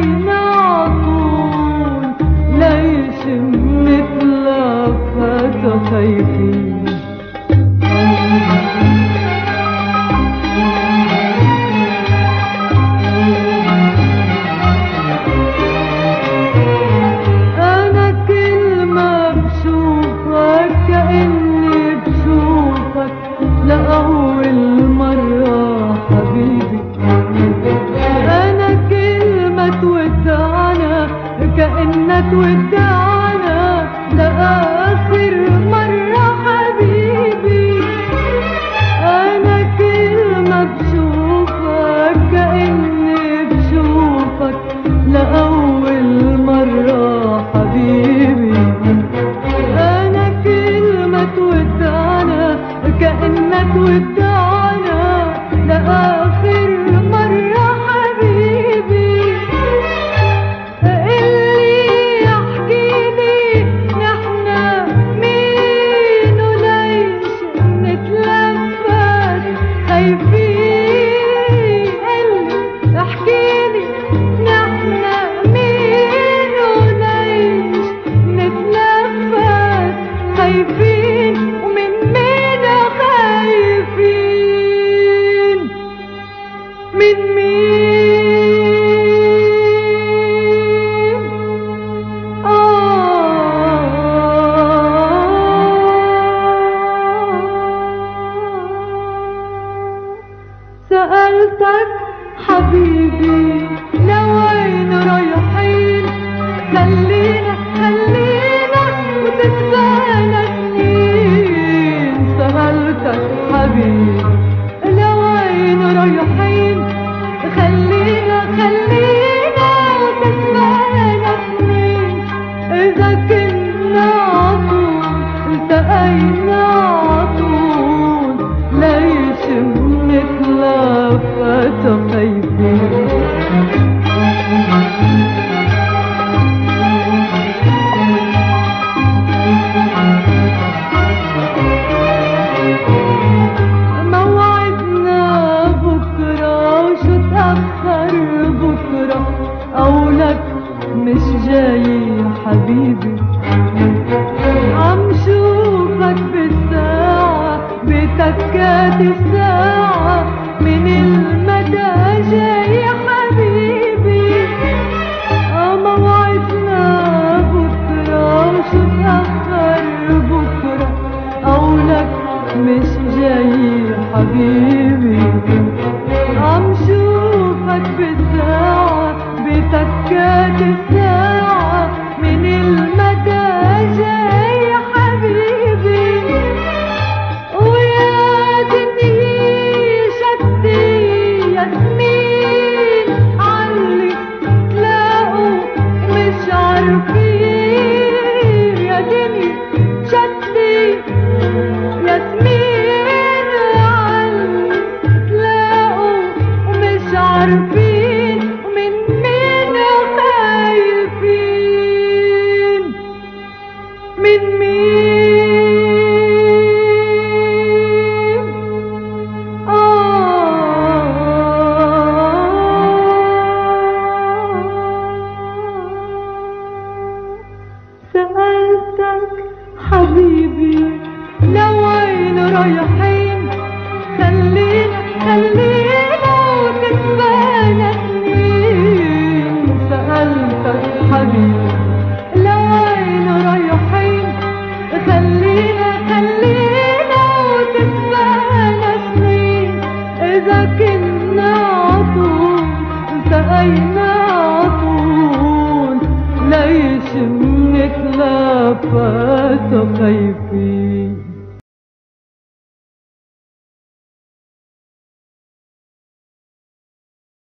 التقينا عطول ليش بنتلفت خايفين. أنا كل ما بشوفك كأني بشوفك لأول مرة حبيبي. أنا كل ما تودعنا كأننا تودعنا لآخر مرة حبيبي. أنا كل ما بشوفك كأني بشوفك لأول مرة حبيبي. أنا كل ما تودعنا كأننا تودعنا لآخر مرة حبيبي. اللي يحكيلي نحنا مين وليش نتلفت خايفين. اللي يحكيلي نحنا مين وليش نتلفت خايفين. ومن مين خايفين؟ من مين؟ سألتك حبيبي لوين رايحين؟ خلينا وتتبانا سنين. سألتك حبيبي لوين رايحين؟ خلينا وتتبانا سنين. إذا كنا عطول التقينا عطول ليش بنتلفت خايفين. موعدنا بكرة وشو تأخر بكرة أولك مش جاي حبيبي. عم شوفك بالساعة بتكات الساعة من المدى جاي حبيبي. موعدنا بكرة وشو تأخر بكرة أولك مش جاي حبيبي. عم شوفك بالساعة بتكات الساعة من المدى جاي حبيبي. ويا دنيا شدي ياسمين علي تلاقوا مش عارفين. يا دنيا شدي ياسمين علي تلاقوا ومش عارفين. ومن مين خايفين؟ من مين؟ سألتك حبيبي لوين رايحين؟ خلينا وتتبانا سنين. سألتك حبيبي لوين رايحين؟ خلينا وتتبانا سنين. إذا كنا عطول التقينا عطول ليش بنتلفت خايفين.